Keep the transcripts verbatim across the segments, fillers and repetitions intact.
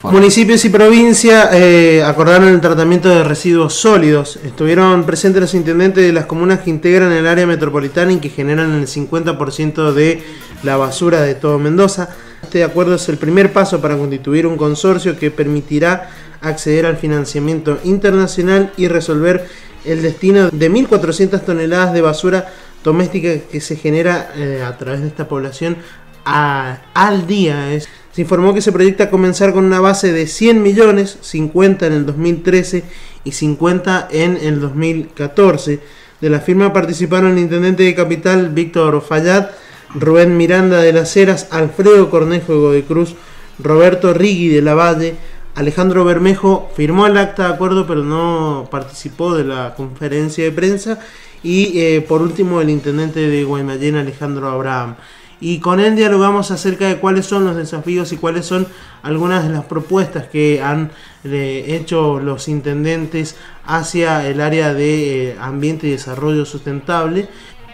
Municipios y provincia eh, acordaron el tratamiento de residuos sólidos. Estuvieron presentes los intendentes de las comunas que integran el área metropolitana y que generan el cincuenta por ciento de la basura de todo Mendoza. Este acuerdo es el primer paso para constituir un consorcio que permitirá acceder al financiamiento internacional y resolver el destino de mil cuatrocientas toneladas de basura doméstica que se genera eh, a través de esta población a, al día. Es, se informó que se proyecta comenzar con una base de cien millones, cincuenta en el dos mil trece y cincuenta en el dos mil catorce. De la firma participaron el intendente de Capital, Víctor Fallat, Rubén Miranda de las Heras, Alfredo Cornejo de Godoy Cruz, Roberto Rigui de la Valle. Alejandro Bermejo firmó el acta de acuerdo pero no participó de la conferencia de prensa. Y eh, por último el intendente de Guaymallén, Alejandro Abraham. Y con él dialogamos acerca de cuáles son los desafíos y cuáles son algunas de las propuestas que han eh, hecho los intendentes hacia el área de eh, ambiente y desarrollo sustentable.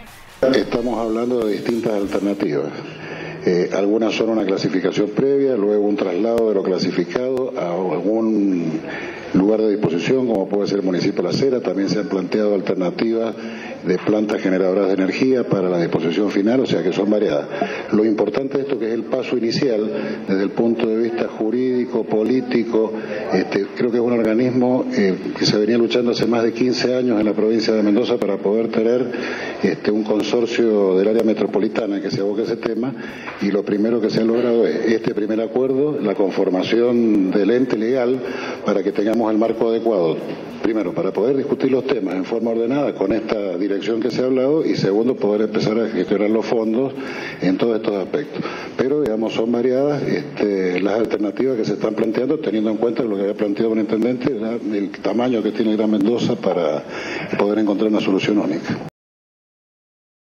Estamos hablando de distintas alternativas. Eh, algunas son una clasificación previa, luego un traslado de lo clasificado a algún lugar de disposición, como puede ser el municipio de La Cera. También se han planteado alternativas de plantas generadoras de energía para la disposición final, o sea que son variadas. Lo importante de esto que es el paso inicial, desde el punto de vista jurídico, político, este, creo que es un organismo eh, que se venía luchando hace más de quince años en la provincia de Mendoza para poder tener este, un consorcio del área metropolitana que se aboque a ese tema, y lo primero que se ha logrado es este primer acuerdo, la conformación del ente legal para que tengamos el marco adecuado. Primero, para poder discutir los temas en forma ordenada con esta dirección que se ha hablado, y segundo, poder empezar a gestionar los fondos en todos estos aspectos. Pero, digamos, son variadas este, las alternativas que se están planteando, teniendo en cuenta lo que había planteado un intendente, el tamaño que tiene Gran Mendoza para poder encontrar una solución única.